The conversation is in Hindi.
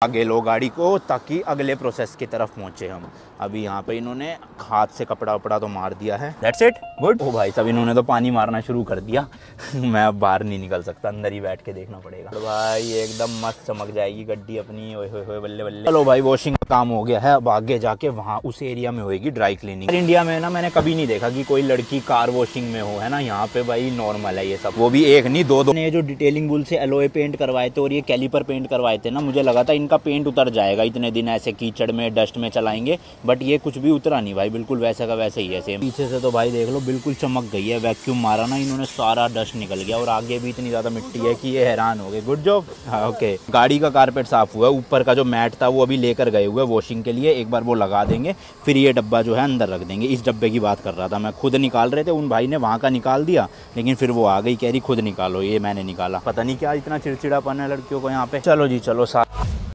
आगे लो गाड़ी को ताकि अगले प्रोसेस की तरफ पहुंचे हम। अभी यहाँ पे इन्होंने हाथ से कपड़ा वपड़ा तो मार दिया है। That's it, good. ओ भाई साहब इन्होंने तो पानी मारना शुरू कर दिया। मैं अब बाहर नहीं निकल सकता, अंदर ही बैठ के देखना पड़ेगा। तो भाई एकदम मस्त चमक जाएगी गड्डी अपनी। ओए होए होए बल्ले बल्ले। चलो भाई वॉशिंग का काम हो गया है, अब आगे जाके वहाँ उस एरिया में होएगी ड्राई क्लीनिंग। इंडिया में ना मैंने कभी नहीं देखा कि कोई लड़की कार वॉशिंग में हो, है ना। यहाँ पे भाई नॉर्मल है ये सब, वो भी एक नहीं दो। ने जो डिटेलिंग वूल से एलोए पेंट करवाए थे और ये कैलिपर पेंट करवाए थे ना, मुझे लगा था इनका पेंट उतर जाएगा, इतने दिन ऐसे कीचड़ में डस्ट में चलाएंगे, बट ये कुछ भी उतरा नहीं भाई, बिल्कुल वैसे का वैसे ही है सेम। पीछे से तो भाई देख लो बिल्कुल चमक गई है, वैक्यूम मारा ना इन्होंने, सारा डस्ट निकल गया और आगे भी इतनी ज़्यादा मिट्टी है कि ये हैरान हो गए। Good job. हाँ ओके। गाड़ी का कारपेट साफ हुआ है, ऊपर का जो मैट था वो अभी लेकर गए हुए वॉशिंग के लिए, एक बार वो लगा देंगे, फिर ये डब्बा जो है अंदर रख देंगे। इस डब्बे की बात कर रहा था मैं, खुद निकाल रहे थे, उन भाई ने वहाँ का निकाल दिया, लेकिन फिर वो आ गई कह रही खुद निकालो, ये मैंने निकाला। पता नहीं क्या इतना चिड़चिड़ापन है लड़कियों को यहाँ पे। चलो जी चलो साथ